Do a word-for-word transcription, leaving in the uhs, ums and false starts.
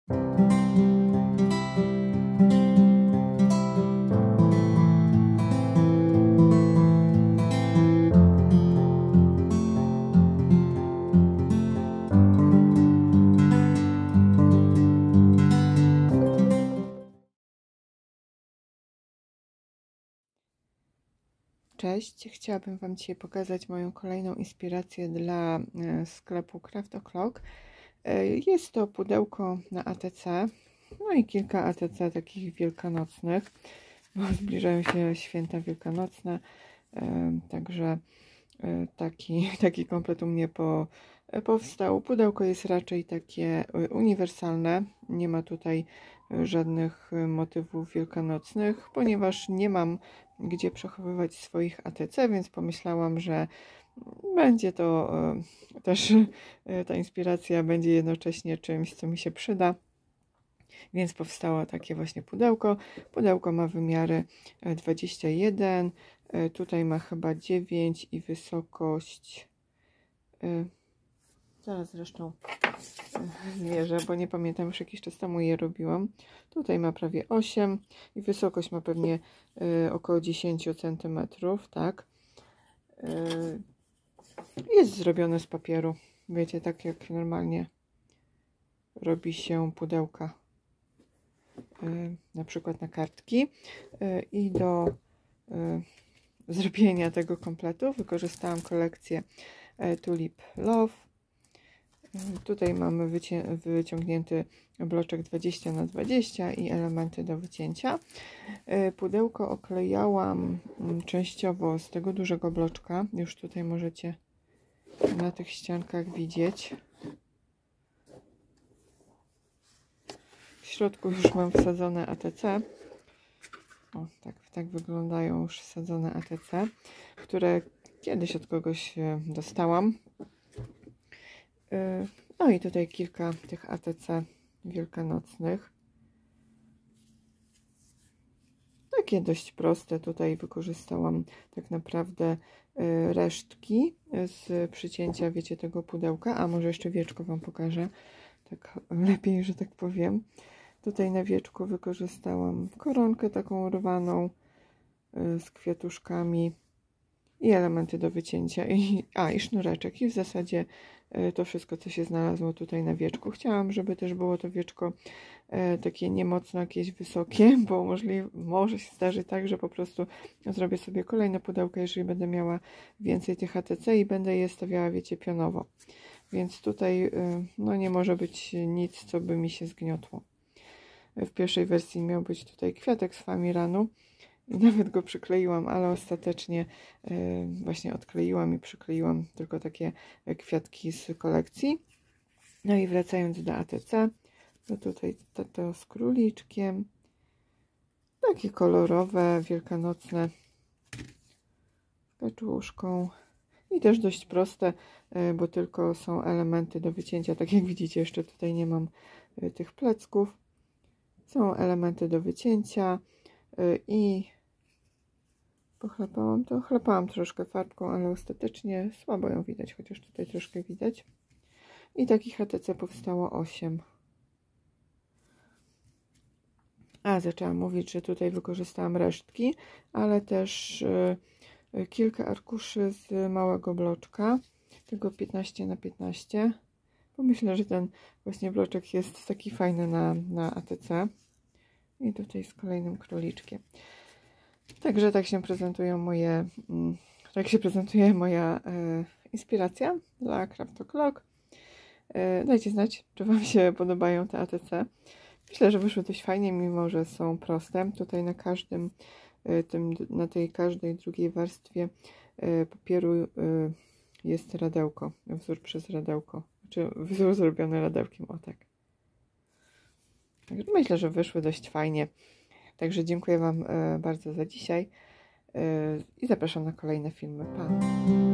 Cześć, chciałabym Wam dzisiaj pokazać moją kolejną inspirację dla sklepu Craft O'Clock. Jest to pudełko na A T C, no i kilka A T C takich wielkanocnych, bo zbliżają się święta wielkanocne, także taki, taki komplet u mnie po, powstał. Pudełko jest raczej takie uniwersalne, nie ma tutaj żadnych motywów wielkanocnych, ponieważ nie mam gdzie przechowywać swoich A T C, więc pomyślałam, że będzie to też, ta inspiracja będzie jednocześnie czymś, co mi się przyda. Więc powstało takie właśnie pudełko. Pudełko ma wymiary dwadzieścia jeden, tutaj ma chyba dziewięć i wysokość, zaraz zresztą zmierzę, bo nie pamiętam, już jakiś czas temu je robiłam. Tutaj ma prawie osiem i wysokość ma pewnie y, około dziesięć centymetrów, tak. Y, jest zrobione z papieru, wiecie, tak jak normalnie robi się pudełka, y, na przykład na kartki. Y, I do y, zrobienia tego kompletu wykorzystałam kolekcję y, Tulip Love. Tutaj mamy wycią wyciągnięty bloczek dwadzieścia na dwadzieścia i elementy do wycięcia. Pudełko oklejałam częściowo z tego dużego bloczka. Już tutaj możecie na tych ściankach widzieć. W środku już mam wsadzone A T C. O, tak, tak wyglądają już wsadzone A T C, które kiedyś od kogoś dostałam. No i tutaj kilka tych A T C wielkanocnych. Takie dość proste. Tutaj wykorzystałam tak naprawdę resztki z przycięcia, wiecie, tego pudełka. A może jeszcze wieczko Wam pokażę. Tak lepiej, że tak powiem. Tutaj na wieczku wykorzystałam koronkę taką urwaną z kwiatuszkami i elementy do wycięcia, i, a i sznureczek, i w zasadzie to wszystko, co się znalazło tutaj na wieczku. Chciałam, żeby też było to wieczko e, takie nie mocno jakieś wysokie, bo możliwe, może się zdarzy tak, że po prostu zrobię sobie kolejne pudełka, jeżeli będę miała więcej tych A T C i będę je stawiała, wiecie, pionowo. Więc tutaj e, no nie może być nic, co by mi się zgniotło. W pierwszej wersji miał być tutaj kwiatek z Famiranu. I nawet go przykleiłam, ale ostatecznie y, właśnie odkleiłam i przykleiłam tylko takie kwiatki z kolekcji. No i wracając do A T C, to tutaj to, to z króliczkiem. Takie kolorowe, wielkanocne, z kaczuszką. I też dość proste, y, bo tylko są elementy do wycięcia. Tak jak widzicie, jeszcze tutaj nie mam y, tych plecków. Są elementy do wycięcia y, i pochlapałam to. Chlapałam troszkę farbką, ale ostatecznie słabo ją widać, chociaż tutaj troszkę widać. I takich A T C powstało osiem. A, zaczęłam mówić, że tutaj wykorzystałam resztki, ale też y, kilka arkuszy z małego bloczka, tego piętnaście na piętnaście. Bo myślę, że ten właśnie bloczek jest taki fajny na, na A T C. I tutaj z kolejnym króliczkiem. Także tak się prezentują moje, tak się prezentuje moja e, inspiracja dla Craft O'Clock. E, dajcie znać, czy Wam się podobają te A T C. Myślę, że wyszły dość fajnie, mimo że są proste. Tutaj na każdym, e, tym, na tej każdej drugiej warstwie e, papieru e, jest radełko, wzór przez radełko, czy wzór zrobiony radełkiem, o tak. Także myślę, że wyszły dość fajnie. Także dziękuję Wam bardzo za dzisiaj i zapraszam na kolejne filmy. Pa!